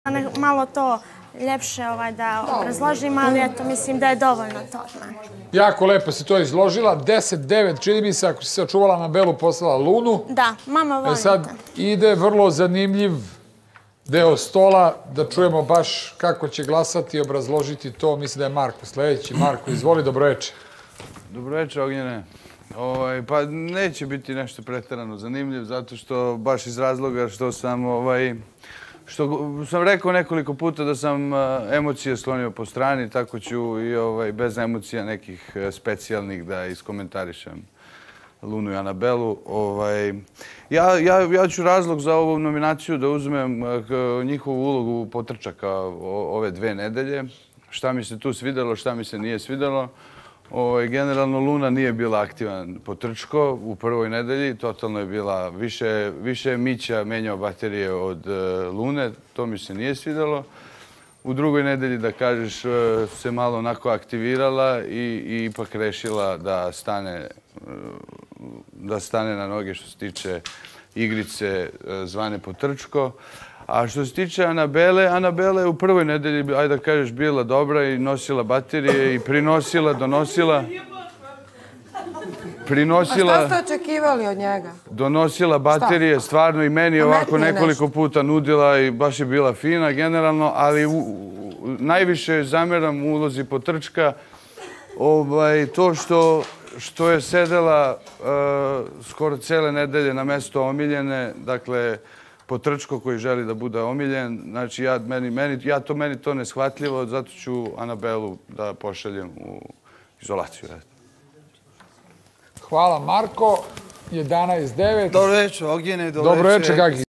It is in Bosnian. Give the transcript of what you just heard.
Malo to ljepše da obrazložim, ali eto, mislim da je dovoljno to. Jako lepo si to izložila. 10-9, čini mi se, ako si sačuvala Anabelu, poslala Lunu. Da, mama volim to. Sad ide vrlo zanimljiv deo stola, da čujemo baš kako će glasati i obrazložiti to. Mislim da je Marko sledeći. Marko, izvoli, dobroveče. Dobroveče, Ognjene. Pa neće biti nešto preterano zanimljiv, zato što baš iz razloga što sam rekao nekoliko puta da sam emocije slonio po strani, tako ću i bez emocija nekih specijalnih da iskomentarišem Lunu i Anabelu. Ja ću razlog za ovu nominaciju da uzmem njihovu ulogu potrčaka ove 2 nedelje. Šta mi se tu svidelo, šta mi se nije svidelo. Generalno, Luna nije bila aktivan potrčko u prvoj nedelji. Totalno je bila više Mića menjao baterije od Lune. To mi se nije svidelo. U drugoj nedelji, da kažeš, se malo onako aktivirala i ipak rešila da stane na noge što se tiče igrice zvane potrčko. A što se tiče Anabele, Anabela je u prvoj nedelji, ajde da kažeš, bila dobra i nosila baterije i prinosila, donosila. A šta ste očekivali od njega? Donosila baterije, stvarno i meni ovako nekoliko puta nudila i baš je bila fina generalno, ali najviše zameram u ulozi potrčka to što je sedela skoro cele nedelje na mesto omiljene, dakle, potrčko koji želi da bude omiljen. Znači, meni to neshvatljivo, zato ću Anabelu da pošaljem u izolaciju. Hvala, Marko. 11-9. Dobroveče, Ognjene. Dobroveče, Gagi.